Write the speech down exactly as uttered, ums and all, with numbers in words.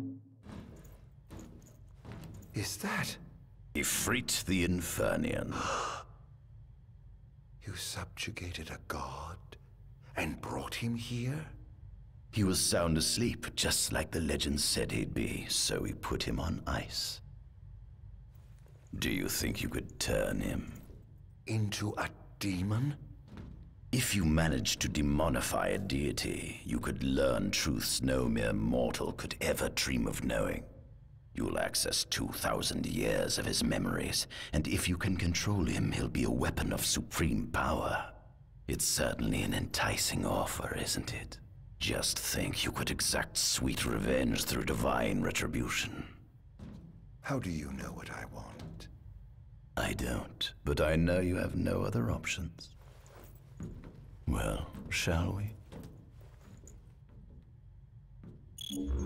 Is that? Ifrit the Infernian. You subjugated a god and brought him here? He was sound asleep, just like the legend said he'd be, so we put him on ice. Do you think you could turn him into a demon? If you managed to demonify a deity, you could learn truths no mere mortal could ever dream of knowing. You'll access two thousand years of his memories, and if you can control him, he'll be a weapon of supreme power. It's certainly an enticing offer, isn't it? Just think you could exact sweet revenge through divine retribution. How do you know what I want? I don't, but I know you have no other options. Well, shall we?